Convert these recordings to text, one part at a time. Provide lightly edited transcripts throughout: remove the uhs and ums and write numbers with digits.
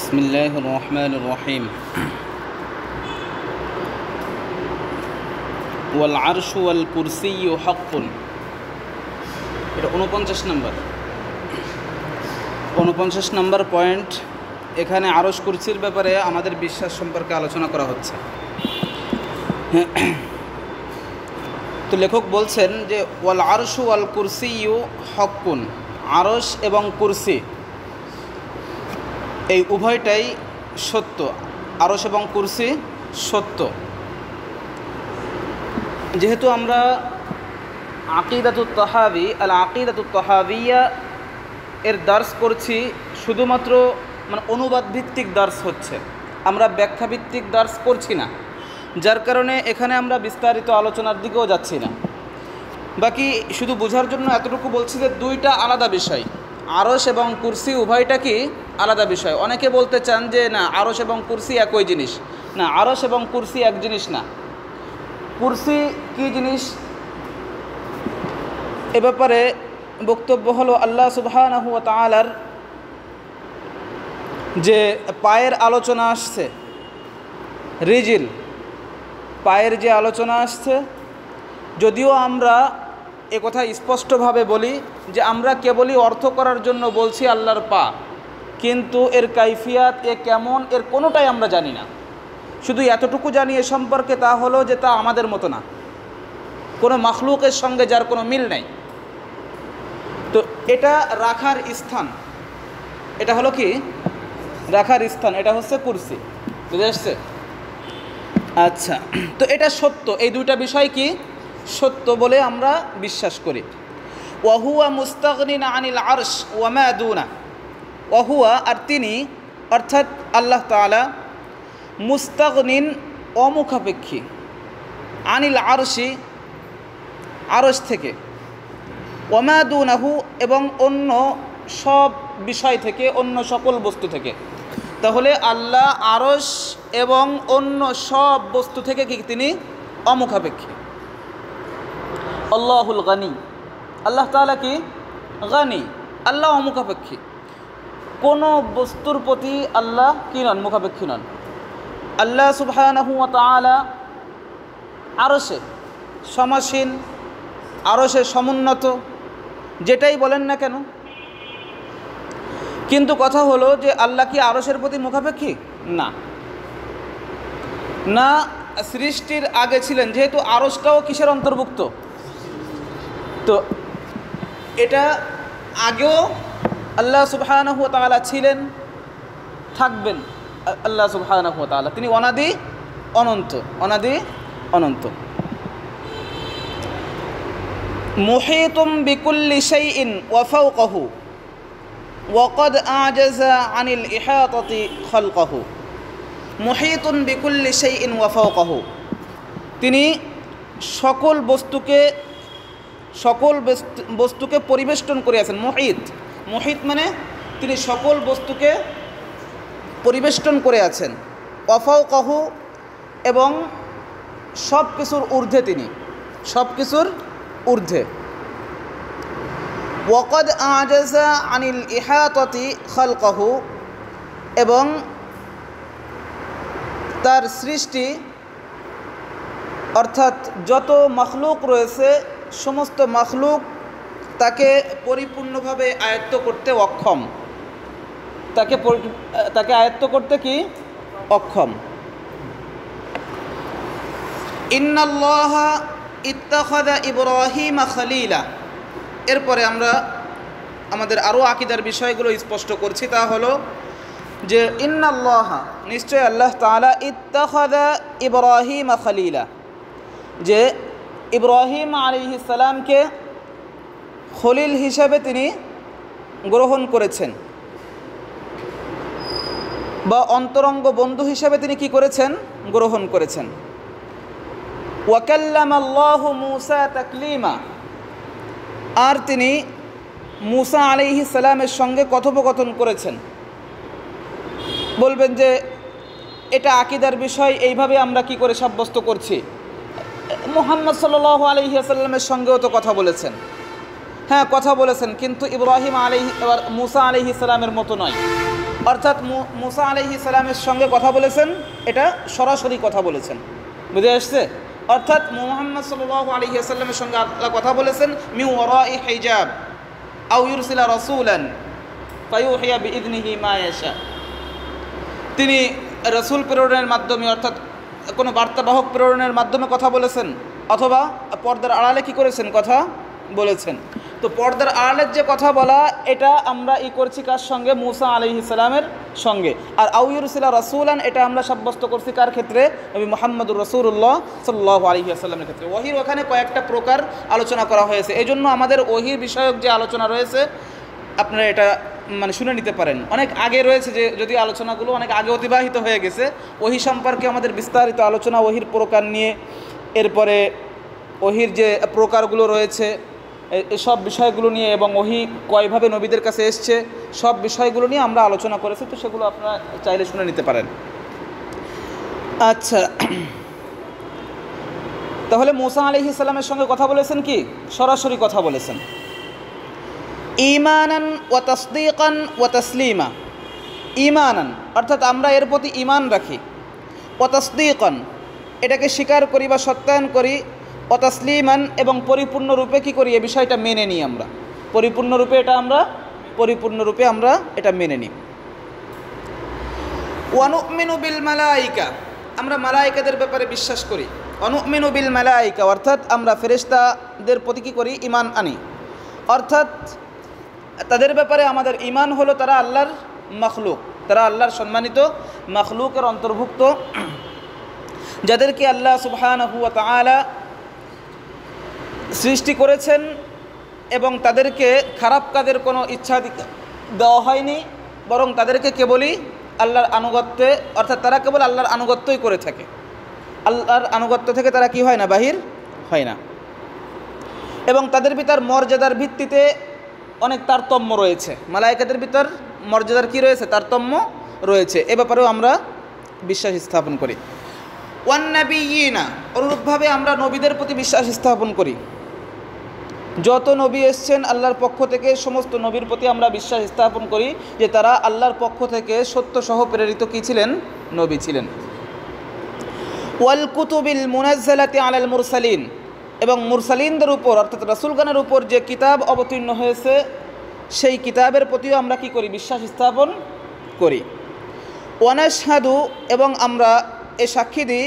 বিসমিল্লাহির রহমানির রহিম। ওয়াল আরশু ওয়াল কুরসিয়্যু হাক্কুন। এটা 49 নম্বর পয়েন্ট। এখানে আরশ কুরসির ব্যাপারে আমাদের বিশ্বাস সম্পর্কে আলোচনা করা হচ্ছে। তো লেখক বলছেন যে ওয়াল আরশু ওয়াল কুরসিয়্যু হাক্কুন, আরশ এবং কুরসি এই উভয়টাই সত্য। আরশ এবং কুরসি সত্য। যেহেতু আমরা আকিদাতুত তাহাবি আল আকিদাতুত তাহাবিয়া এর দার্স করছি, শুধুমাত্র অনুবাদ ভিত্তিক দার্স হচ্ছে, আমরা ব্যাখ্যা ভিত্তিক দার্স করছি না, যার কারণে এখানে আমরা বিস্তারিত আলোচনার দিকেও যাচ্ছি না। বাকি শুধু বোঝার জন্য এতটুকু বলছি যে দুইটা আলাদা বিষয়। আরশ এবং কুরসি উভয়টা কি আলাদা বিষয়। অনেকে বলতে চান যে না, আরশ এবং কুরসি একই জিনিস। না, আরশ এবং কুরসি এক জিনিস না। কুরসি কি জিনিস এ ব্যাপারে বক্তব্য হলো আল্লাহ সুবহানাহু ওয়া তাআলার যে পায়ের আলোচনা আসছে, রিজিল পায়ের যে আলোচনা আসছে, যদিও আমরা একথা স্পষ্টভাবে বলি যে আমরা কেবলই অর্থ করার জন্য বলছি আল্লাহর পা, কিন্তু এর কাইফিয়াত এ কেমন এর কোনোটাই আমরা জানি না। শুধু এতটুকু জানি এ সম্পর্কে, তা হলো যে তা আমাদের মতো না, কোনো মাখলুকের সঙ্গে যার কোনো মিল নেই। তো এটা রাখার স্থান, এটা হলো কি রাখার স্থান, এটা হচ্ছে কুরসি। বুঝে আসছে? আচ্ছা, তো এটা সত্য। এই দুইটা বিষয় কি সত্য বলে আমরা বিশ্বাস করি। ওয়াহুয়া মুস্তাগনিন আনিল আরশ ওয়া মা দুনা। ওয়াহুয়া আর তিনি, অর্থাৎ আল্লাহ তাআলা, মুস্তাগনিন অমুখাপেক্ষী, আনিল আরশি আরশ থেকে, ওয়া মা দুনাহু এবং অন্য সব বিষয় থেকে, অন্য সকল বস্তু থেকে। তাহলে আল্লাহ আরশ এবং অন্য সব বস্তু থেকে কি তিনি অমুখাপেক্ষী। আল্লাহুল গানি, আল্লাহ তাআলা কি গানি, আল্লাহ অমুখাপেক্ষী। কোনো বস্তুর প্রতি আল্লাহ কি নন, মুখাপেক্ষী নন। আল্লাহ সুবহানাহু ওয়া তাআলা আরশে সমাসীন, আরশে সমুন্নত, যেটাই বলেন না কেন। কিন্তু কথা হলো যে আল্লাহ কি আরশের প্রতি মুখাপেক্ষী? না, না, সৃষ্টির আগে ছিলেন, যেহেতু আরশটাও কিসের অন্তর্ভুক্ত। তো এটা আগেও আল্লাহ সুবহানাহু ওয়া তাআলা ছিলেন, থাকবেন। আল্লাহ সুবহানাহু ওয়া তাআলা তিনি অনাদি অনন্ত, অনাদি অনন্ত। মুহীতুম বিকুল্লি শাইইন ওয়া ফাওকাহু ওয়া ক্বাদ আ'জাযা আনিল ইহাতাতি খালকাহু। মুহীতুন বিকুল্লি শাইইন ওয়া ফাওকাহু, তিনি সকল বস্তুকে পরিবেষ্টন করে আছেন। মুহিত মানে তিনি সকল বস্তুকে পরিবেষ্টন করে আছেন। ওয়া ফাওকাহু এবং সব কিছুর ঊর্ধ্বে, তিনি সব কিছুর ঊর্ধ্বে। ওয়া ক্বাদ আ'জাযা আনিল ইহাতাতি খালকাহু, এবং তার সৃষ্টি অর্থাৎ যত মখলুক রয়েছে, সমস্ত মখলুক তাকে পরিপূর্ণভাবে আয়ত্ত করতে অক্ষম, তাকে আয়ত্ত করতে কি অক্ষম। ইন্নাল্লাহা ইত্তাখাযা ইব্রাহিমা খলিলা। এরপরে আমরা আমাদের আরও আকীদার বিষয়গুলো স্পষ্ট করছি। তা হলো যে ইন্নাল্লাহা, নিশ্চয় আল্লাহ তাআলা, ইত্তাখাযা ইব্রাহিমা খলিলা, যে ইব্রাহিম আলাইহিস সালামকে খলিল হিসাবে তিনি গ্রহণ করেছেন, বা অন্তরঙ্গ বন্ধু হিসাবে তিনি কি করেছেন, গ্রহণ করেছেন। ওয়া কাল্লামাল্লাহু মূসা তাকলিমা, আর তিনি মূসা আলাইহিস সালামের সঙ্গে কথোপকথন করেছেন। বলবেন যে এটা আকীদার বিষয়, এইভাবে আমরা কি করে সাব্যস্ত করছি? মুহাম্মদ সাল্লাল্লাহু আলাইহি ওয়াসাল্লামের সঙ্গেও তো কথা বলেছেন। হ্যাঁ, কথা বলেছেন, কিন্তু ইব্রাহিম মূসা আলাইহিস সালামের মতো নয়। অর্থাৎ মুসা আলাইহিস সালামের সঙ্গে কথা বলেছেন, এটা সরাসরি কথা বলেছেন, বুঝে আসছে? অর্থাৎ মুহাম্মদ সাল্লাল্লাহু আলাইহি ওয়াসাল্লামের সঙ্গে আল্লাহ কথা বলেছেন মিন ওয়ারাই হিজাব আও ইউরসিলা রাসূলান ফায়ুহিয়া বিইذনিহি মা ইয়াশা। তিনি রাসূল প্রেরণের মাধ্যমে, অর্থাৎ কোনো বার্তাবাহক প্রেরণের মাধ্যমে কথা বলেছেন, অথবা পর্দার আড়ালে কি করেছেন, কথা বলেছেন। তো পর্দার আড়ালের যে কথা বলা, এটা আমরা করছি কার সঙ্গে? মুসা আলাইহিস সালামের সঙ্গে। আর আও ইউরসিলা রাসূলান, এটা আমরা সাব্যস্ত করছি কার ক্ষেত্রে? নবী মুহাম্মদুর রাসূলুল্লাহ সাল্লাল্লাহু আলাইহি ওয়াসাল্লামের ক্ষেত্রে। ওহীর ওখানে কয়েকটা প্রকার আলোচনা করা হয়েছে, এই জন্য আমাদের ওহীর বিষয়ক যে আলোচনা রয়েছে আপনারা এটা শুনে নিতে পারেন। অনেক আগে রয়েছে, যে যদি আলোচনাগুলো অনেক আগে অতিবাহিত হয়ে গেছে। ওহী সম্পর্কে আমাদের বিস্তারিত আলোচনা, ওহীর প্রকার নিয়ে, এরপরে ওহীর যে প্রকারগুলো রয়েছে এসব বিষয়গুলো নিয়ে, এবং ওহী কয়ভাবে নবীদের কাছে এসছে, সব বিষয়গুলো নিয়ে আমরা আলোচনা করেছি। তো সেগুলো আপনারা চাইলে শুনে নিতে পারেন। আচ্ছা, তাহলে মুসা আলাইহিস সালামের সঙ্গে কথা বলেছেন কি? সরাসরি কথা বলেছেন। ঈমানান ওয়া তাসদীকান ওয়া তাসলিমা। ঈমানান অর্থাৎ আমরা এর প্রতি ঈমান রাখি, ওয়া তাসদীকান এটাকে স্বীকার করি বা সত্যায়ন করি, ওয়া তাসলিমান এবং পরিপূর্ণরূপে কি করি? এই বিষয়টা মেনে নিই আমরা, পরিপূর্ণরূপে আমরা এটা মেনে নিই। ওয়া নুমিনু বিল মালাইকা, আমরা মালাইকাদের ব্যাপারে বিশ্বাস করি। ওয়া নুমিনু বিল মালাইকা অর্থাৎ আমরা ফেরেশতাদের প্রতি কি করি? ঈমান আনি। অর্থাৎ তাদের ব্যাপারে আমাদের ঈমান হলো তারা আল্লাহর মাখলুক, তারা আল্লাহর সম্মানিত মাখলুকের অন্তর্ভুক্ত, যাদেরকে আল্লাহ সুবহানাহু ওয়া তাআলা সৃষ্টি করেছেন, এবং তাদেরকে খারাপ কাজের কোনো ইচ্ছা দেওয়া হয়নি, বরং তাদেরকে কেবলই আল্লাহর আনুগত্যে, অর্থাৎ তারা কেবল আল্লাহর আনুগত্যই করে থাকে। আল্লাহর আনুগত্য থেকে তারা কি হয় না? বাহির হয় না। এবং তাদের ভিতর মর্যাদার ভিত্তিতে অনেক তারতম্য রয়েছে। মালায়েকাদের ভিতর মর্যাদার কি রয়েছে? তারতম্য রয়েছে। এ ব্যাপারেও আমরা বিশ্বাস স্থাপন করি। ওয়ান নাবিয়িনা, অনুরূপভাবে আমরা নবীদের প্রতি বিশ্বাস স্থাপন করি। যত নবী এসছেন আল্লাহর পক্ষ থেকে, সমস্ত নবীর প্রতি আমরা বিশ্বাস স্থাপন করি যে তারা আল্লাহর পক্ষ থেকে সত্য সহ প্রেরিত কি ছিলেন? নবী ছিলেন। ওয়াল কুতুবিল মুনাজ্জালাতি আলাল মুরসালিন, এবং মুরসালিনদের উপর অর্থাৎ রাসূলগণের উপর যে কিতাব অবতীর্ণ হয়েছে সেই কিতাবের প্রতিও আমরা কি করি? বিশ্বাস স্থাপন করি। ওয়া নাশহাদু, এবং আমরা এ সাক্ষী দিই,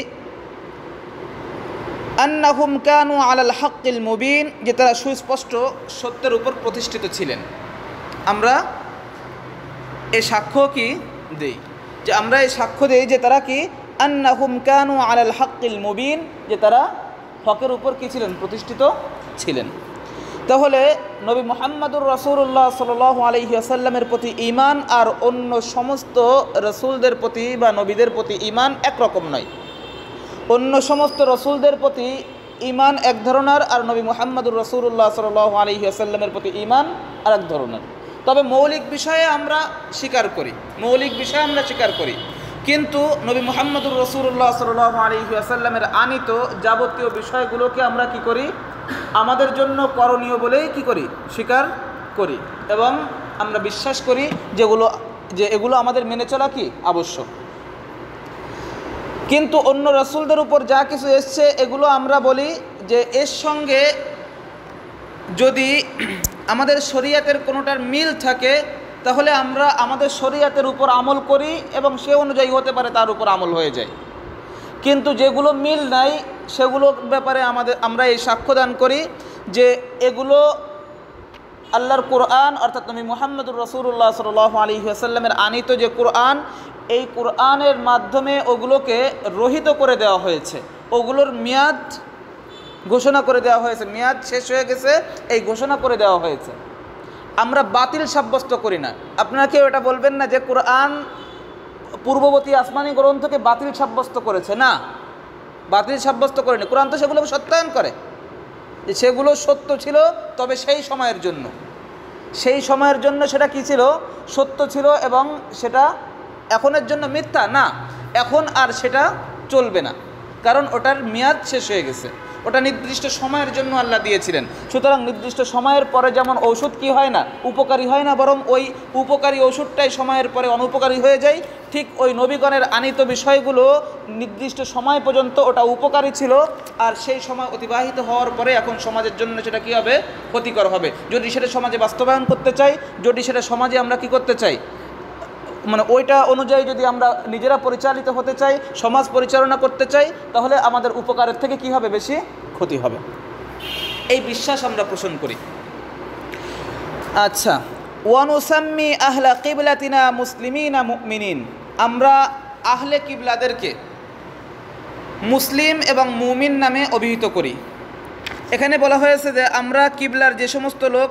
আন্নাহুম কানু আলাল হাক্কিল মুবিন, যে তারা সুস্পষ্ট সত্যের উপর প্রতিষ্ঠিত ছিলেন। আমরা এ সাক্ষ্য কি দিই? যে আমরা এই সাক্ষ্য দিই যে তারা কি? আন্নাহুম কানু আলাল হাক্কিল মুবিন, যে তারা হকের উপর কি ছিলেন? প্রতিষ্ঠিত ছিলেন। তাহলে নবী মুহাম্মদুর রাসূলুল্লাহ সাল্লাল্লাহু আলাইহি ওয়াসাল্লামের প্রতি ঈমান আর অন্য সমস্ত রাসূলদের প্রতি বা নবীদের প্রতি ঈমান একরকম নয়। অন্য সমস্ত রাসূলদের প্রতি ঈমান এক ধরনের, আর নবী মুহাম্মদুর রাসূলুল্লাহ সাল্লাল্লাহু আলাইহি ওয়াসাল্লামের প্রতি ঈমান আরেক ধরনের। তবে মৌলিক বিষয়ে আমরা স্বীকার করি, কিন্তু নবী মুহাম্মদুর রাসূলুল্লাহ সাল্লাল্লাহু আলাইহি ওয়াসাল্লামের আনিত যাবতীয় বিষয়গুলোকে আমরা কি করি? আমাদের জন্য করণীয় বলেই কি করি? স্বীকার করি, এবং আমরা বিশ্বাস করি যে এগুলো আমাদের মেনে চলা কি আবশ্যক। কিন্তু অন্য রাসূলদের উপর যা কিছু এসছে এগুলো আমরা বলি যে এর সঙ্গে যদি আমাদের শরীয়তের কোনোটার মিল থাকে তাহলে আমরা আমাদের শরীয়তের উপর আমল করি, এবং সে অনুযায়ী হতে পারে তার উপর আমল হয়ে যায়। কিন্তু যেগুলো মিল নাই সেগুলোর ব্যাপারে আমরা এই সাক্ষ্য দান করি যে এগুলো আল্লাহর কোরআন, অর্থাৎ নবী মুহাম্মদুর রাসূলুল্লাহ সাল্লাল্লাহু আলাইহি ওয়াসাল্লামের আনিত যে কোরআন, এই কোরআনের মাধ্যমে ওগুলোকে রহিত করে দেওয়া হয়েছে, ওগুলোর মেয়াদ ঘোষণা করে দেওয়া হয়েছে, মেয়াদ শেষ হয়ে গেছে এই ঘোষণা করে দেওয়া হয়েছে। আমরা বাতিল সাব্যস্ত করি না। আপনারা কেউ এটা বলবেন না যে কোরআন পূর্ববর্তী আসমানি গ্রন্থকে বাতিল সাব্যস্ত করেছে। না, বাতিল সাব্যস্ত করেনি। কোরআন তো সেগুলোকে সত্যায়ন করে যে সেগুলো সত্য ছিল, তবে সেই সময়ের জন্য সেটা কি ছিল? সত্য ছিল, এবং সেটা এখনের জন্য মিথ্যা না। এখন আর সেটা চলবে না, কারণ ওটার মেয়াদ শেষ হয়ে গেছে। ওটা নির্দিষ্ট সময়ের জন্য আল্লাহ দিয়েছিলেন। সুতরাং নির্দিষ্ট সময়ের পরে যেমন ঔষধ কি হয় না, উপকারী হয় না, বরং ওই উপকারী ওষুধটাই সময়ের পরে অনুপকারী হয়ে যায়, ঠিক ওই নবীগণের আনিত বিষয়গুলো নির্দিষ্ট সময় পর্যন্ত ওটা উপকারী ছিল, আর সেই সময় অতিবাহিত হওয়ার পরে এখন সমাজের জন্য সেটা কী হবে, ক্ষতিকর হবে। যদি সেটা সমাজে বাস্তবায়ন করতে চাই, যদি সেটা সমাজে আমরা কি করতে চাই, মানে ওইটা অনুযায়ী যদি আমরা নিজেরা পরিচালিত হতে চাই, সমাজ পরিচালনা করতে চাই, তাহলে আমাদের উপকারের থেকে কি হবে, বেশি ক্ষতি হবে। এই বিশ্বাস আমরা পোষণ করি। আচ্ছা, ওয়ানুসাম্মি আহলা কিবলাতিনা মুসলিমিনা মুমিনিন, আমরা আহলে কিবলাদেরকে মুসলিম এবং মুমিন নামে অভিহিত করি। এখানে বলা হয়েছে যে আমরা কিবলার যে সমস্ত লোক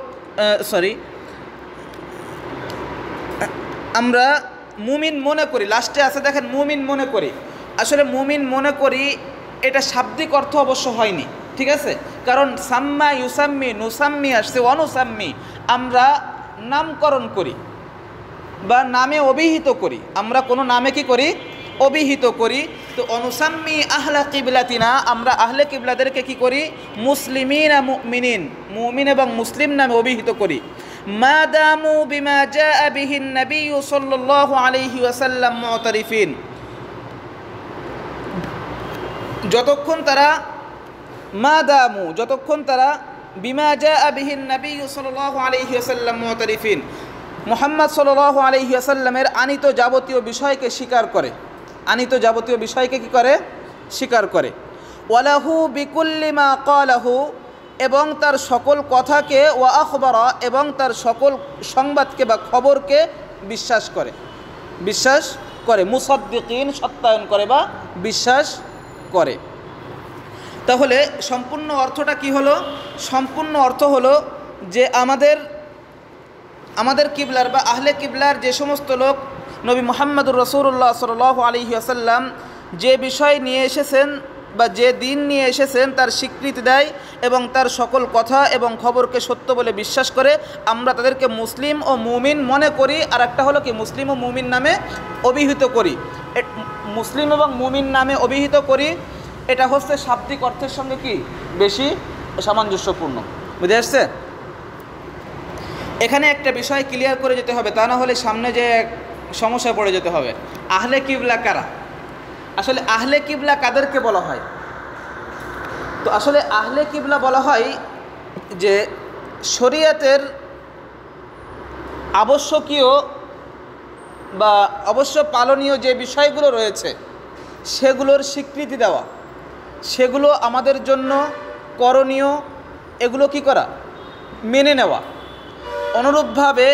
আমরা মুমিন মনে করি, লাস্টে আছে দেখেন মুমিন মনে করি। আসলে মুমিন মনে করি এটা শাব্দিক অর্থ অবশ্য হয়নি, ঠিক আছে, কারণ সাম্মা ইউসাম্মি নুসাম্মি আসছে অনুসাম্মি, আমরা নামকরণ করি বা নামে অভিহিত করি, আমরা কোনো নামে কি করি, অভিহিত করি। তো অনুসাম্মি আহলা কিবলাতিনা, আমরা আহলে কিবলাদেরকে কি করি, মুসলিমিনা মুমিনিন, মুমিন এবং মুসলিম নামে অভিহিত করি। মা দামু বিমা জাআ বিহিন নবী সাল্লাল্লাহু আলাইহি ওয়াসাল্লাম মুতারিফিন, যতক্ষণ তারা মা দামু, যতক্ষণ তারা বিমা জাআ বিহিন নবী সাল্লাল্লাহু আলাইহি ওয়াসাল্লাম মুতারিফিন, মুহাম্মদ সাল্লাল্লাহু আলাইহি ওয়াসাল্লামের আনিত যাবতীয় বিষয়কে স্বীকার করে, আনিত যাবতীয় বিষয়কে কি করে, স্বীকার করে। ওয়ালাহু বিকুল্লি মা ক্বালাহু, এবং তার সকল কথাকে, ওয়া আখবারা, এবং তার সকল সংবাদকে বা খবরকে বিশ্বাস করে, বিশ্বাস করে, মুসাদ্দিকিন, সত্যায়ন করে বা বিশ্বাস করে। তাহলে সম্পূর্ণ অর্থটা কি হলো, সম্পূর্ণ অর্থ হলো যে আমাদের কিবলার বা আহলে কিবলার যে সমস্ত লোক নবী মুহাম্মদুর রাসূলুল্লাহ সাল্লাল্লাহু আলাইহি ওয়াসাল্লাম যে বিষয় নিয়ে এসেছেন বা যে দিন নিয়ে এসেছেন তার স্বীকৃতি দেয় এবং তার সকল কথা এবং খবরকে সত্য বলে বিশ্বাস করে, আমরা তাদেরকে মুসলিম ও মুমিন মনে করি। আর একটা হলো কি, মুসলিম ও মুমিন নামে অভিহিত করি। মুসলিম এবং মুমিন নামে অভিহিত করি, এটা হচ্ছে শাব্দিক অর্থের সঙ্গে কি বেশি সামঞ্জস্যপূর্ণ। বুঝে আসছে? এখানে একটা বিষয় ক্লিয়ার করে যেতে হবে, তা না হলে সামনে যে সমস্যায় পড়ে যেতে হবে। আহলে কিবলা কারা? আসলে আহলে কিবলা কাদেরকে বলা হয়? তো আসলে আহলে কিবলা বলা হয় যে শরীয়তের আবশ্যকীয় বা অবশ্য পালনীয় যে বিষয়গুলো রয়েছে সেগুলোর স্বীকৃতি দেওয়া, সেগুলো আমাদের জন্য করণীয়, এগুলো কি করা, মেনে নেওয়া। অনুরূপভাবে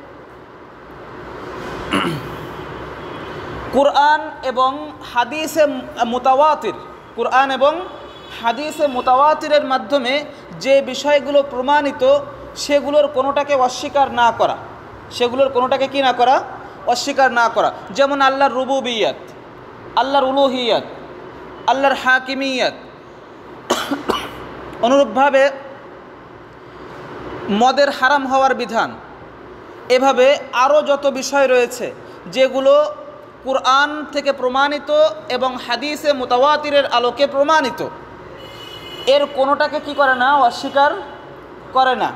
কুরআন এবং হাদিসে মুতাওয়াতির, কুরআন এবং হাদিসে মুতাওয়াতিরের মাধ্যমে যে বিষয়গুলো প্রমাণিত সেগুলোর কোনোটাকে অস্বীকার না করা, সেগুলোর কোনোটাকে কি না করা, অস্বীকার না করা। যেমন আল্লাহর রুবুবিয়ত, আল্লাহর উলুহিয়ত, আল্লাহর হাকিমিয়ত। অনুরূপভাবে মদের হারাম হওয়ার বিধান, এভাবে আরও যত বিষয় রয়েছে যেগুলো কুরআন থেকে প্রমাণিত এবং হাদিসে মুতাওয়াতিরের আলোকে প্রমাণিত, এর কোনোটাকে কি করে না, অস্বীকার করে না।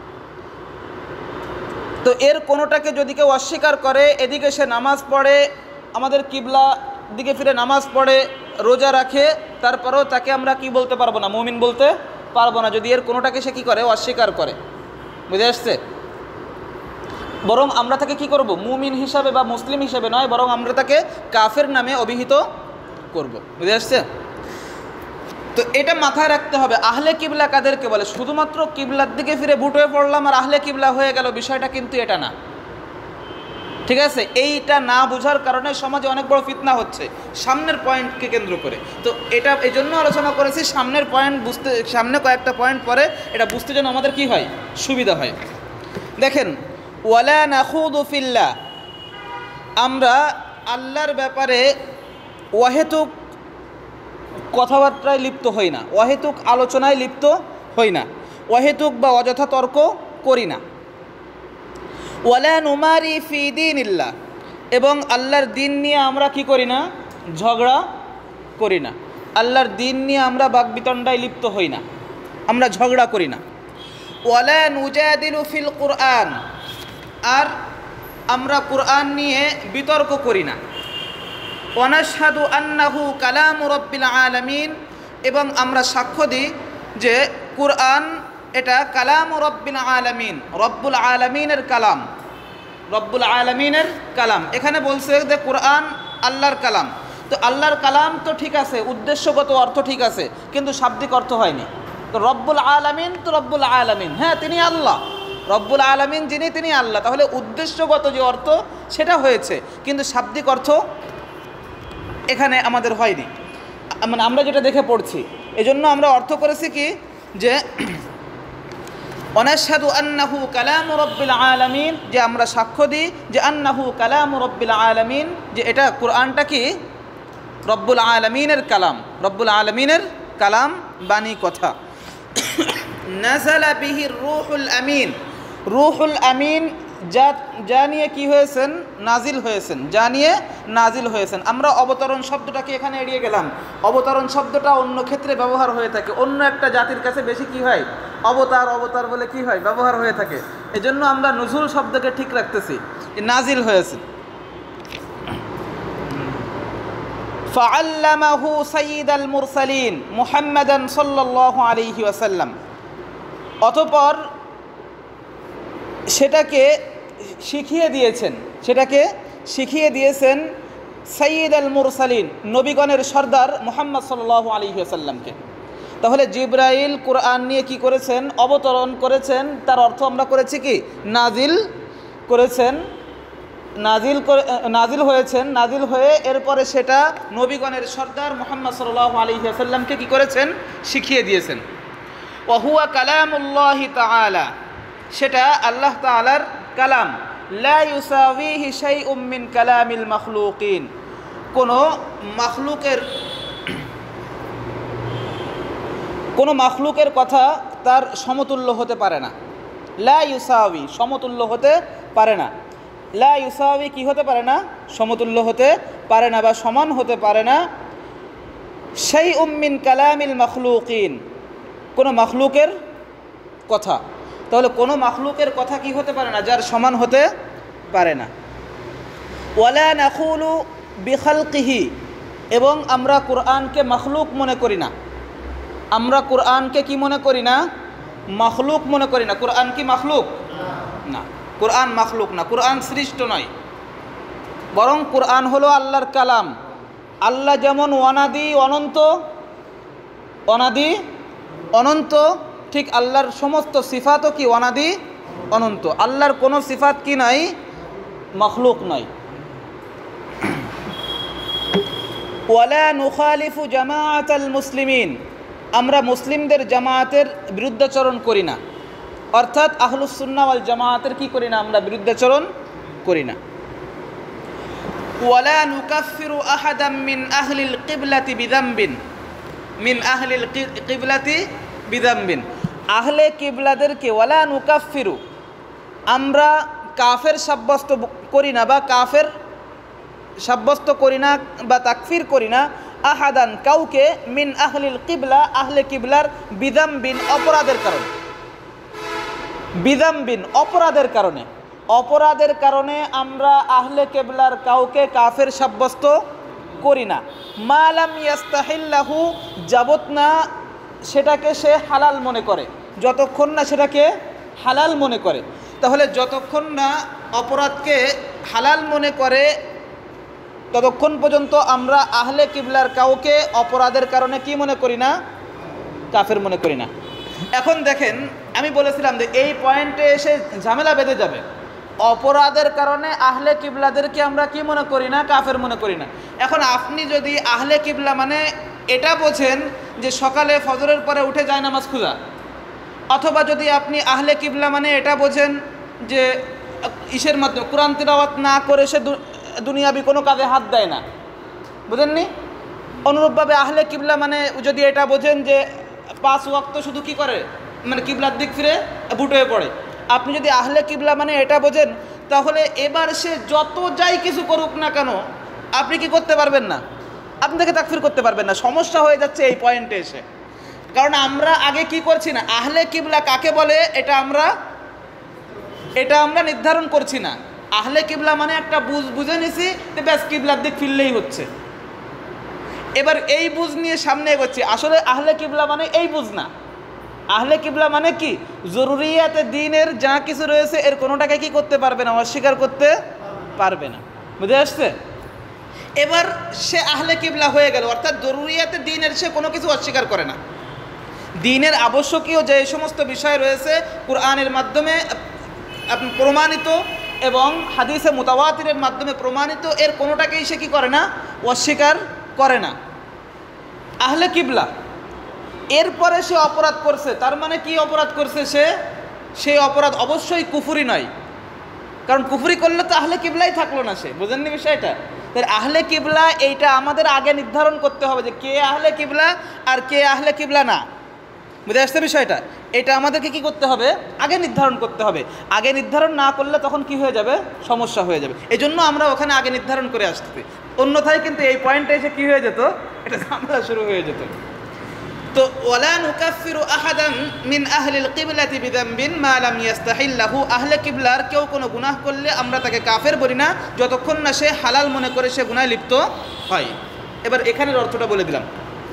তো এর কোনোটাকে যদি কেউ অস্বীকার করে, এদিকে সে নামাজ পড়ে, আমাদের কিবলা দিকে ফিরে নামাজ পড়ে, রোজা রাখে, তারপরেও তাকে আমরা কি বলতে পারবো না, মুমিন বলতে পারবো না, যদি এর কোনোটাকে সে কী করে, অস্বীকার করে। বুঝে আসছে? বরং আমরা তাকে কি করব, মুমিন হিসাবে বা মুসলিম হিসাবে নয়, বরং আমরা তাকে কাফের নামে অভিহিত করব। বুঝে আসছে? তো এটা মাথায় রাখতে হবে। আহলে কিবলা কাদেরকে বলে? শুধুমাত্র কিবলার দিকে ফিরে বুট হয়ে পড়লাম আর আহলে কিবলা হয়ে গেল, বিষয়টা কিন্তু এটা না। ঠিক আছে? এইটা না বোঝার কারণে সমাজে অনেক বড় ফিতনা হচ্ছে সামনের পয়েন্টকে কেন্দ্র করে। তো এটা এই জন্য আলোচনা করেছি, সামনের পয়েন্ট বুঝতে, সামনে কয়েকটা পয়েন্ট পরে এটা বুঝতে যেন আমাদের কি হয়, সুবিধা হয়। দেখেন, ওয়ালা নাখুদু ফিল্লাহ, আমরা আল্লাহর ব্যাপারে অহেতুক কথাবার্তায় লিপ্ত হই না, অহেতুক আলোচনায় লিপ্ত হই না, অহেতুক বা অযথা তর্ক করি না। ওয়ালা নুমারি ফি দীনিল্লাহ, এবং আল্লাহর দিন নিয়ে আমরা কি করি না, ঝগড়া করি না। আল্লাহর দিন নিয়ে আমরা বাকবিতণ্ডায় লিপ্ত হই না, আমরা ঝগড়া করি না। ওয়ালা নুজাদিলু ফিল কুরআন, আর আমরা কুরআন নিয়ে বিতর্ক করি না। ওয়ানাশহাদু আন্নাহু কালামু রাব্বিল আলামিন, এবং আমরা সাক্ষ্য দিই যে কুরআন এটা কালামু রাব্বিল আলামিন, রব্বুল আলামিনের কালাম, রব্বুল আলামিনের কালাম। এখানে বলছে যে কুরআন আল্লাহর কালাম, তো আল্লাহর কালাম তো ঠিক আছে, উদ্দেশ্যগত অর্থ ঠিক আছে, কিন্তু শাব্দিক অর্থ হয়নি। তো রব্বুল আলামিন তো রব্বুল আলামিন, হ্যাঁ তিনি আল্লাহ, রব্বুল আলামিন যিনি তিনি আল্লাহ, তাহলে উদ্দেশ্যগত যে অর্থ সেটা হয়েছে, কিন্তু শাব্দিক অর্থ এখানে আমাদের হয়নি, মানে আমরা যেটা দেখে পড়ছি। এজন্য আমরা অর্থ করেছি কি যে ওয়ানাশহাদু আন্নাহু কালামু রাব্বিল আলামিন, যে আমরা সাক্ষ্য দিই যে আন্নাহু কালামু রাব্বিল আলামিন, যে এটা কুরআনটা কি রব্বুল আলামিনের কালাম, রব্বুল আলামিনের কালাম, বাণী, কথা। নাযালা বিহি রূহুল আমিন, রূহুল আমিন যা নিয়ে কি হয়েছেন, নাজিল হয়েছেন, যা নিয়ে নাজিল হয়েছেন। আমরা অবতরণ শব্দটাকে এখানে এড়িয়ে গেলাম। অবতরণ শব্দটা অন্য ক্ষেত্রে ব্যবহার হয়ে থাকে, অন্য একটা জাতির কাছে বেশি কি হয়, অবতার অবতার বলে কি হয় ব্যবহার হয়ে থাকে। এজন্য আমরা নুজুল শব্দকে ঠিক রাখতেছি, নাজিল হয়েছে। ফাআল্লামাহু সাইয়্যিদাল মুরসালিন মুহাম্মাদান সাল্লাল্লাহু আলাইহি ওয়াসাল্লাম, অতঃপর সেটাকে শিখিয়ে দিয়েছেন, সেটাকে শিখিয়ে দিয়েছেন সাইয়্যিদাল মুরসালিন, নবীগণের সর্দার মুহাম্মদ সাল্লাল্লাহু আলাইহি ওয়াসাল্লামকে। তাহলে জিবরাইল কুরআন নিয়ে কি করেছেন, অবতরণ করেছেন, তার অর্থ আমরা করেছি কি নাজিল করেছেন, নাজিল হয়েছেন, নাজিল হয়ে এরপরে সেটা নবীগণের সর্দার মুহাম্মদ সাল্লাল্লাহু আলাইহি ওয়াসাল্লামকে কি করেছেন, শিখিয়ে দিয়েছেন। ওয়া হুয়া কালামুল্লাহি তাআলা, সেটা আল্লাহ তাআলার কালাম। লা ইউসাউইহি শাইউম মিন কালামিল মাখলুকিন, কোনো মাখলুকের কথা তার সমতুল্য হতে পারে না। লা ইউসাউই, সমতুল্য হতে পারে না। লা ইউসাউই কি হতে পারে না, সমতুল্য হতে পারে না বা সমান হতে পারে না। শাইউম মিন কালামিল মাখলুকিন, কোনো মাখলুকের কথা, তাহলে কোনো মাখলুকের কথা কি হতে পারে না, যার সমান হতে পারে না। ওয়ালা নাকুলু বিখালকিহি, এবং আমরা কুরআনকে মাখলুক মনে করি না, আমরা কুরআনকে কি মনে করি না, মাখলুক মনে করি না। কুরআন কি মাখলুক না, কুরআন মাখলুক না, কুরআন সৃষ্ট নয়, বরং কুরআন হলো আল্লাহর কালাম। আল্লাহ যেমন অনাদি অনন্ত, অনাদি অনন্ত, ঠিক আল্লাহর সমস্ত সিফাতও কি অনাদি অনন্ত। আল্লাহর কোনো সিফাত কি নাই, মাখলুক নয়। ওয়ালা নুখালিফু জামাআতাল মুসলিমিন, আমরা মুসলিমদের জামায়াতের বিরুদ্ধাচরণ করি না, অর্থাৎ আহলুস সুন্নাহ ওয়াল জামায়াতের কি করি না, আমরা বিরুদ্ধাচরণ করি না। ওয়ালা নুকাফিরু আহাদাম মিন আহলিল কিবলাতি বিযামবিন, মিন আহলিল কিবলাতি বিযামবিন, আহলে কিবলাদেরকে ওয়ালা নুকাফিরু, আমরা কাফের সাব্যস্ত করি না বা কাফের সাব্যস্ত করি না বা তাকফির করি না, আহাদান কাউকে, মিন আহলিল কিবলা, আহলে কিবলার, বিযামবিন অপরাধের কারণে, বিযামবিন অপরাধের কারণে, অপরাধের কারণে আমরা আহলে কিবলার কাউকে কাফের সাব্যস্ত করি না। মা লাম ইয়াস্তাহিল্লাহু, যাবত না সেটাকে সে হালাল মনে করে, যতক্ষণ না সেটাকে হালাল মনে করে। তাহলে যতক্ষণ না অপরাধকে হালাল মনে করে ততক্ষণ পর্যন্ত আমরা আহলে কিবলার কাউকে অপরাধের কারণে কি মনে করি না, কাফের মনে করি না। এখন দেখেন, আমি বলেছিলাম যে এই পয়েন্টে এসে ঝামেলা বেঁধে যাবে। অপরাধের কারণে আহলে কিবলাদেরকে আমরা কি মনে করি না, কাফের মনে করি না। এখন আপনি যদি আহলে কিবলা মানে এটা বোঝেন যে সকালে ফজরের পরে উঠে যায় নামাজ খুঁজা, অথবা যদি আপনি আহলে কিবলা মানে এটা বোঝেন যে ইসের মাধ্যমে কোরআন তিলাওয়াত না করে সে দুনিয়াবি কোনো কাজে হাত দেয় না, বুঝেননি? অনুরূপভাবে আহলে কিবলা মানে যদি এটা বোঝেন যে 5 ওয়াক্ত শুধু কি করে, মানে কিবলার দিক ফিরে বুট হয়ে পড়ে, আপনি যদি আহলে কিবলা মানে এটা বোঝেন, তাহলে এবার সে যত যাই কিছু করুক না কেন আপনি কি করতে পারবেন না, আপনি তাকে তাকফির করতে পারবেন না। সমস্যা হয়ে যাচ্ছে এই পয়েন্টে এসে, কারণ আমরা আগে কি করছি না, আহলে কিবলা কাকে বলে এটা আমরা নির্ধারণ করছি না। আহলে কিবলা মানে একটা বুঝে নিছি যে ব্যাস কিবলার দিক ফিরলেই হচ্ছে, এবার এই বুঝ নিয়ে সামনে এগোচ্ছি। আসলে আহলে কিবলা মানে এই বুঝ না। আহলে কিবলা মানে কি, জরুরিয়াতে দ্বীনের যা কিছু রয়েছে এর কোনোটাকে কি করতে পারবে না, অস্বীকার করতে পারবে না। বুঝে আসছে? এবার সে আহলে কিবলা হয়ে গেল, অর্থাৎ জরুরিয়াতে দ্বীনের সে কোনো কিছু অস্বীকার করে না। দ্বীনের আবশ্যকীয় যে সমস্ত বিষয় রয়েছে কুরআনের মাধ্যমে প্রমাণিত এবং হাদিসে মুতাওয়াতিরের মাধ্যমে প্রমাণিত, এর কোনোটাকেই সে কি করে না, অস্বীকার করে না। আহলে কিবলা এরপরে সে অপরাধ করছে, তার মানে কি অপরাধ করছে সে অপরাধ অবশ্যই কুফরি নয়, কারণ কুফরি করলে তো আহলে কিবলাই থাকলো না। সে বুঝেননি বিষয়টা? তাই আহলে কিবলা এইটা আমাদের আগে নির্ধারণ করতে হবে যে কে আহলে কিবলা আর কে আহলে কিবলা না। বুঝে আসছে বিষয়টা? এটা আমাদেরকে কি করতে হবে, আগে নির্ধারণ করতে হবে। আগে নির্ধারণ না করলে তখন কি হয়ে যাবে, সমস্যা হয়ে যাবে। এই জন্য আমরা ওখানে আগে নির্ধারণ করে আসতে, অন্যথায় কিন্তু এই পয়েন্টে এসে কি হয়ে যেত, এটা ঝামেলা শুরু হয়ে যেত। তো ওয়ালা নুকাফিরু আহাদান মিন আহলিল কিবলাতি বিযামবিন মা লাম ইস্তাহিল্লাহু, আহলে কিবলার কেউ কোনো গুনাহ করলে আমরা তাকে কাফের বলি না যতক্ষণ না সে হালাল মনে করে সে গুনাহে লিপ্ত হয়। এবার এখানের অর্থটা বলে দিলাম।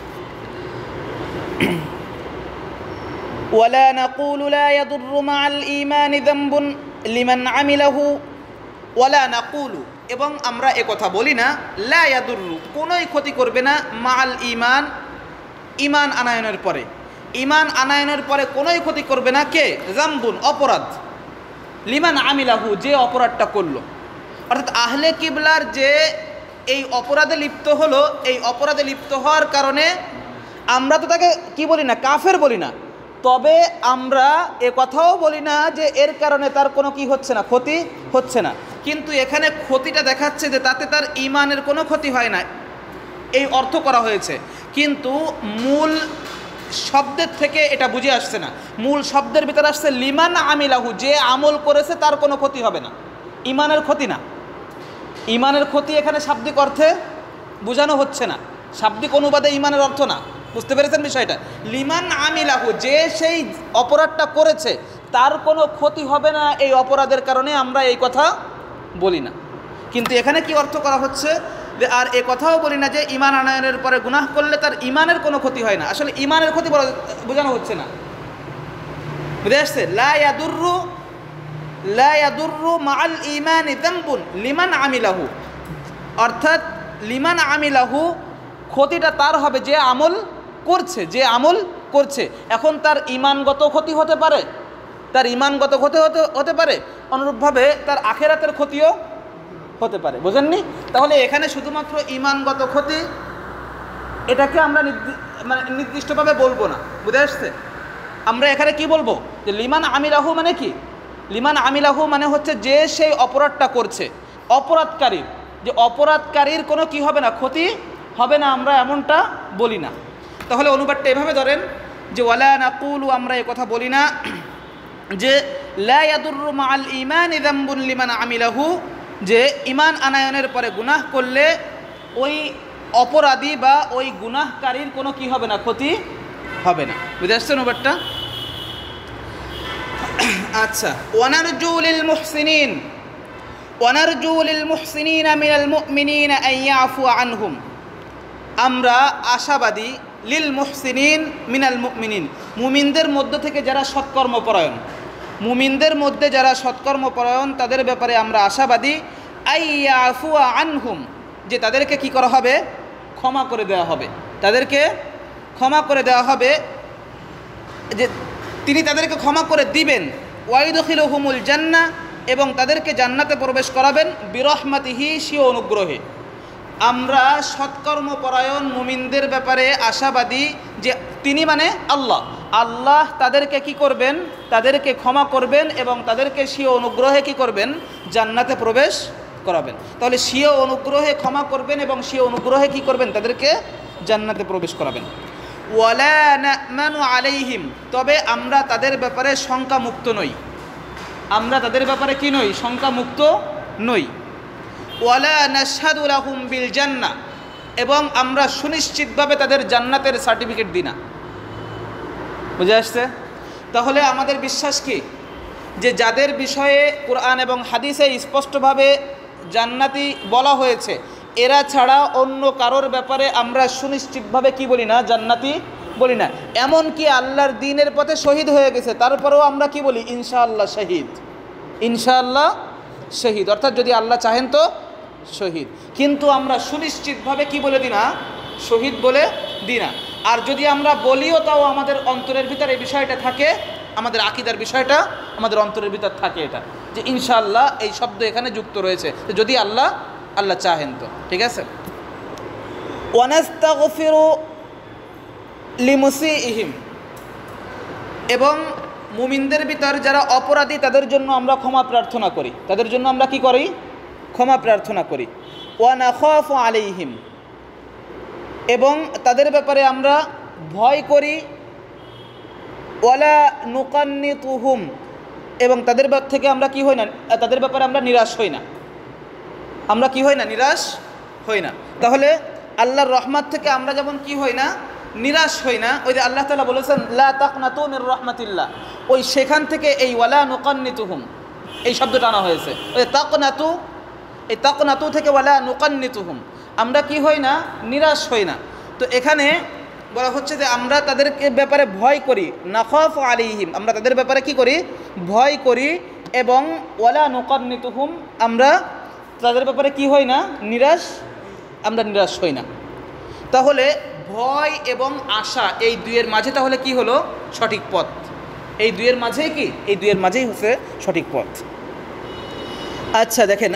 ওয়ালা নাকুলু লা ইয়াদুররু মা'আল ঈমানি যামবুন লিমান আমিলাহু, ওয়ালা নাকুলু এবং আমরা একথা বলি না, লা ইয়াদুররু কোনোই ক্ষতি করবে না, মা'আল ঈমান ঈমান আনায়নের পরে, ঈমান আনায়নের পরে কোনোই ক্ষতি করবে না কে, যামবুন অপরাধ, লিমান আমিলাহু যে অপরাধটা করলো। অর্থাৎ আহলে কিবলার যে এই অপরাধে লিপ্ত হলো, এই অপরাধে লিপ্ত হওয়ার কারণে আমরা তো তাকে কি বলি না, কাফের বলি না, তবে আমরা এ কথাও বলি না যে এর কারণে তার কোনো কি হচ্ছে না, ক্ষতি হচ্ছে না। কিন্তু এখানে ক্ষতিটা দেখাচ্ছে যে তাতে তার ঈমানের কোনো ক্ষতি হয় না, এই অর্থ করা হয়েছে, কিন্তু মূল শব্দের থেকে এটা বুঝে আসছে না। মূল শব্দের ভিতরে আসছে লিমান আমিলাহু, যে আমল করেছে তার কোনো ক্ষতি হবে না, ঈমানের ক্ষতি না। ঈমানের ক্ষতি এখানে শাব্দিক অর্থে বোঝানো হচ্ছে না, শাব্দিক অনুবাদে ঈমানের অর্থ না। বুঝতে পেরেছেন বিষয়টা? লিমান আমিলাহু যে সেই অপরাধটা করেছে তার কোনো ক্ষতি হবে না, এই অপরাধের কারণে আমরা এই কথা বলি না। কিন্তু এখানে কি অর্থ করা হচ্ছে যে আর এ কথাও বলি না যে ঈমান আনয়নের পরে গুনাহ করলে তার ঈমানের কোনো ক্ষতি হয় না। আসলে ঈমানের ক্ষতি বোঝানো হচ্ছে না। বুঝে আসছে? লা ইয়াদুররু মা'আল ঈমানি যামবুন লিমান আমিলাহু, অর্থাৎ লিমান আমিলাহু ক্ষতিটা তার হবে যে আমল করছে। এখন তার ঈমানগত ক্ষতি হতে পারে, তার ঈমানগত ক্ষতি হতে পারে, অনুরূপভাবে তার আখিরাতের ক্ষতিও হতে পারে। বুঝেননি? তাহলে এখানে শুধুমাত্র ঈমানগত ক্ষতি এটাকে আমরা নির্দিষ্টভাবে বলবো না। বুঝে আসছে? আমরা এখানে কি বলবো যে লিমান আমিলাহু মানে কি, লিমান আমিলাহু মানে হচ্ছে যে সেই অপরাধটা করছে, অপরাধকারীর কোনো কি হবে না, ক্ষতি হবে না, আমরা এমনটা বলি না। তাহলে অনুবাদটা এভাবে ধরেন যে ওয়ালা নাকুলু আমরা এ কথা বলি না যে লা ইয়াদুররু মা'আল ঈমানি যামবুন লিমান আমিলাহু, যে ঈমান আনায়নের পরে গুনাহ করলে ওই অপরাধী বা ওই গুনাহকারীর কোনো কি হবে না, ক্ষতি হবে না। বুঝতে আসছেন অনুবাদটা? আচ্ছা, ওয়ানারজু লিল মুহসিনিনা মিনাল মুমিনিনা আন ইয়াফু আনহুম, আমরা আশাবাদী লিল মুহসিনিন মিনাল মুমিনিন, মুমিনদের মধ্য থেকে যারা সৎকর্মপরায়ণ, মুমিনদের মধ্যে যারা সৎকর্মপরায়ণ তাদের ব্যাপারে আমরা আশাবাদী, আন ইয়াফু আনহুম যে তাদেরকে কি করা হবে, ক্ষমা করে দেওয়া হবে, তাদেরকে ক্ষমা করে দেওয়া হবে, যে তিনি তাদেরকে ক্ষমা করে দিবেন, ওয়াইদখিলুহুমুল জান্নাহ এবং তাদেরকে জান্নাতে প্রবেশ করাবেন, বিরহমাতিহি স্বীয় অনুগ্রহে। আমরা সৎকর্মপরায়ণ মুমিনদের ব্যাপারে আশাবাদী যে তিনি মানে আল্লাহ তাদেরকে কি করবেন, তাদেরকে ক্ষমা করবেন এবং তাদেরকে স্বীয় অনুগ্রহে কি করবেন, জান্নাতে প্রবেশ করাবেন। তাহলে স্বীয় অনুগ্রহে ক্ষমা করবেন এবং স্বীয় অনুগ্রহে কি করবেন, তাদেরকে জান্নাতে প্রবেশ করাবেন। ওয়ালা না'মানু আলাইহিম, তবে আমরা তাদের ব্যাপারে শঙ্কামুক্ত নই, আমরা তাদের ব্যাপারে কি নই, শঙ্কামুক্ত নই। ওয়ালা নাশহাদু লাহুম বিল জান্নাহ, এবং আমরা সুনিশ্চিতভাবে তাদের জান্নাতের সার্টিফিকেট দিই না। বুঝে আসছে? তাহলে আমাদের বিশ্বাস কি যে যাদের বিষয়ে কোরআন এবং হাদিসে স্পষ্টভাবে জান্নাতি বলা হয়েছে, এরা ছাড়া অন্য কারোর ব্যাপারে আমরা সুনিশ্চিতভাবে কি বলি না? জান্নাতি বলি না। এমনকি আল্লাহর দ্বীনের পথে শহীদ হয়ে গেছে, তারপরেও আমরা কি বলি? ইনশাআল্লাহ শহীদ, ইনশাআল্লাহ শহীদ, অর্থাৎ যদি আল্লাহ চাহেন তো শহীদ। কিন্তু আমরা সুনিশ্চিতভাবে কি বলে দিই না? শহীদ বলে দিই না। আর যদি আমরা বলিও তাও আমাদের অন্তরের ভিতর এই বিষয়টা থাকে, আমাদের আকীদার বিষয়টা আমাদের অন্তরের ভিতর থাকে, এটা যে ইনশাআল্লাহ এই শব্দ এখানে যুক্ত রয়েছে, যদি আল্লাহ চাহেন তো। ঠিক আছে? ওয়ানাস্তাগফিরু লিমুসিইহিম, এবং মুমিনদের ভিতর যারা অপরাধী তাদের জন্য আমরা ক্ষমা প্রার্থনা করি, তাদের জন্য আমরা কি করি? ক্ষমা প্রার্থনা করি। ওয়া নাখাফু আলাইহিম, এবং তাদের ব্যাপারে আমরা ভয় করি। ওয়ালা নুকান্নিতুহুম, এবং তাদের থেকে আমরা কি হই না? তাদের ব্যাপারে আমরা নিরাশ হই না। আমরা কি হই না? নিরাশ হই না। তাহলে আল্লাহর রহমত থেকে আমরা যেমন কি হই না? নিরাশ হই না। ওই যে আল্লাহ তাআলা বলেছেন লা তাকনাতু মির রাহমাতিল্লাহ, ওই সেখান থেকে এই ওয়ালা নুকান্নিতুহুম এই শব্দটা আনা হয়েছে। ওই তাকনাতু, এই তাকনাতু থেকে ওয়ালা নুকান্নিতুহুম, আমরা কি হই না? নিরাশ হই না। তো এখানে বলা হচ্ছে যে আমরা তাদের ব্যাপারে ভয় করি, নাখাফু আলাইহিম, আমরা তাদের ব্যাপারে কি করি? ভয় করি। এবং ওয়ালা নুকান্নিতুহুম, আমরা তাদের ব্যাপারে কি হই না? নিরাশ, আমরা নিরাশ হই না। তাহলে ভয় এবং আশা এই দুইয়ের মাঝে তাহলে কি হলো? সঠিক পথ। এই দুইয়ের মাঝেই কি? এই দুইয়ের মাঝেই হচ্ছে সঠিক পথ। আচ্ছা দেখেন,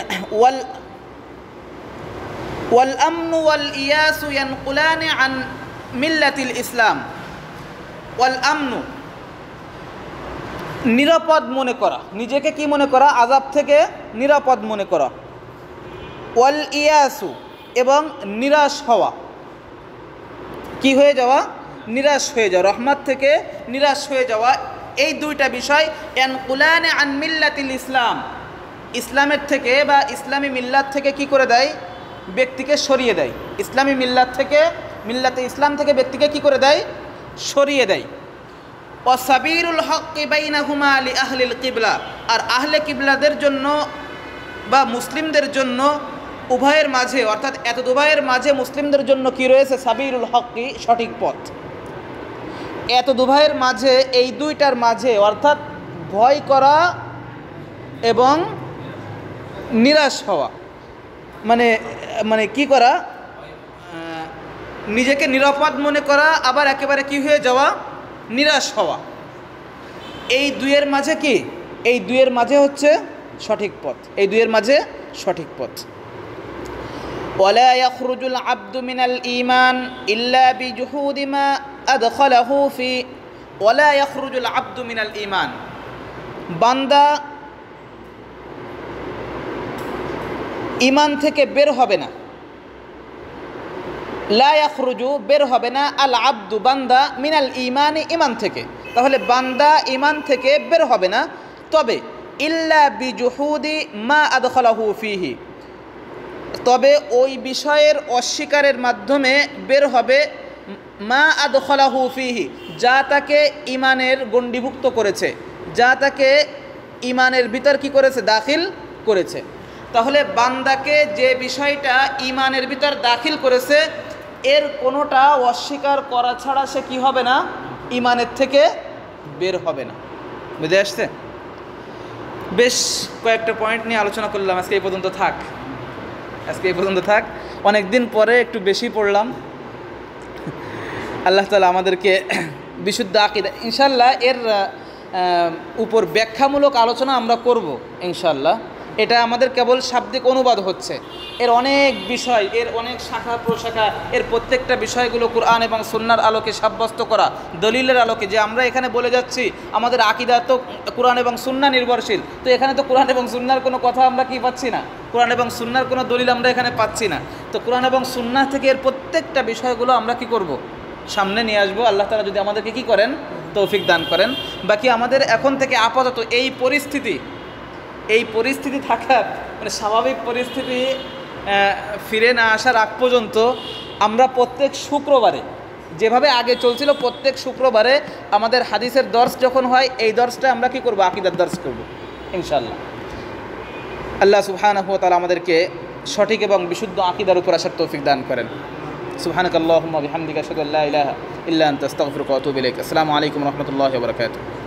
ওয়াল আমনু ওয়াল ইয়াসু ইয়ানকুলানি আন মিল্লাতিল ইসলাম। ওয়াল আমনু, নিরাপদ মনে করা, নিজেকে কি মনে করা? আযাব থেকে নিরাপদ মনে করা। ওয়াল ইয়াসু, এবং নিরাশ হওয়া, কি হয়ে যাওয়া? নিরাশ হয়ে যাওয়া, রহমত থেকে নিরাশ হয়ে যাওয়া। এই দুইটা বিষয় ইয়ানকুলানি আন মিল্লাতিল ইসলাম, ইসলামের থেকে বা ইসলামী মিল্লাত থেকে কি করে দেয়? ব্যক্তিকে সরিয়ে দেয়। ইসলামী মিল্লাত থেকে, মিল্লাতে ইসলাম থেকে ব্যক্তিকে কি করে দেয়? সরিয়ে দেয়। ওয়াসাবিরুল হক্কি বাইনাহুমা লি আহলিল কিবলা, আর আহলে কিবলাদের জন্য বা মুসলিমদের জন্য উভয়ের মাঝে, অর্থাৎ এত উভয়ের মাঝে মুসলিমদের জন্য কি রয়েছে? সাবিরুল হক্কি, সঠিক পথ। এত উভয়ের মাঝে, এই দুইটার মাঝে, অর্থাৎ ভয় করা এবং নিরাশ হওয়া, মানে মানে কি করা? নিজেকে নিরাপদ মনে করা, আবার একেবারে কি হয়ে যাওয়া? নিরাশ হওয়া। এই দুইয়ের মাঝে কি? এই দুইয়ের মাঝে হচ্ছে সঠিক পথ, এই দুইয়ের মাঝে সঠিক পথ। ওয়ালা ইয়াখরুজুল আবদু মিনাল ঈমান ইল্লা বিজুহুদি মা আদখালাহু ফি, ওয়ালা ইয়াখরুজুল আবদু মিনাল ঈমান, বান্দা ঈমান থেকে বের হবে না। লা ইয়াখরুজু, বের হবে না, আল আবদু, বান্দা, মিনাল ঈমানি, ঈমান থেকে। তাহলে বান্দা ঈমান থেকে বের হবে না, তবে ইল্লা বিজুহুদি মা আদখালাহু ফিহি, তবে ওই বিষয়ের অস্বীকারের মাধ্যমে বের হবে। মা আদখালাহু ফিহি, যা তাকে ঈমানের গণ্ডিভুক্ত করেছে, যা তাকে ঈমানের ভিতর কি করেছে? দাখিল করেছে। তাহলে বান্দাকে যে বিষয়টা ঈমানের ভিতর দাখিল করেছে, এর কোনোটা অস্বীকার করা ছাড়া সে কি হবে না? ঈমানের থেকে বের হবে না। বুঝে আসছে? বেশ কয়েকটা পয়েন্ট নিয়ে আলোচনা করলাম, আজকে এই পর্যন্ত থাক, আজকে এই পর্যন্ত থাক। অনেক দিন পরে একটু বেশি পড়লাম। আল্লাহ তাআলা আমাদেরকে বিশুদ্ধ আকীদা, ইনশাআল্লাহ এর উপর ব্যাখ্যামূলক আলোচনা আমরা করব ইনশাআল্লাহ। এটা আমাদের কেবল শাব্দিক অনুবাদ হচ্ছে, এর অনেক বিষয়, এর অনেক শাখা প্রশাখা, এর প্রত্যেকটা বিষয়গুলো কোরআন এবং সুন্নাহর আলোকে সাব্যস্ত করা, দলিলের আলোকে। যে আমরা এখানে বলে যাচ্ছি আমাদের আকীদা তো কোরআন এবং সুন্নাহ নির্ভরশীল, তো এখানে তো কোরআন এবং সুন্নাহর কোনো কথা আমরা কি পাচ্ছি না? কোরআন এবং সুন্নাহর কোনো দলিল আমরা এখানে পাচ্ছি না। তো কোরআন এবং সুন্নাহ থেকে এর প্রত্যেকটা বিষয়গুলো আমরা কি করব? সামনে নিয়ে আসবো। আল্লাহ তাআলা যদি আমাদেরকে কি করেন? তৌফিক দান করেন। বাকি আমাদের এখন থেকে আপাতত এই পরিস্থিতি থাকার, মানে স্বাভাবিক পরিস্থিতি ফিরে না আসার আগ পর্যন্ত আমরা প্রত্যেক শুক্রবারে, যেভাবে আগে চলছিল প্রত্যেক শুক্রবারে আমাদের হাদিসের দর্স যখন হয়, এই দর্সটা আমরা কি করব? আকীদার দর্স করব ইনশাআল্লাহ। আল্লাহ সুবহানাহু ওয়া তাআলা আমাদেরকে সঠিক এবং বিশুদ্ধ আকীদার উপর আসার তৌফিক দান করেন। সুবহানাকাল্লাহুম্মা বিহামদিকা আশহাদু আল্লা ইলাহা ইল্লা আনতা আস্তাগফিরুকা ওয়া আতুবু ইলাইক। আসসালামু আলাইকুম ওয়া রাহমাতুল্লাহি ওয়া বারাকাতুহু।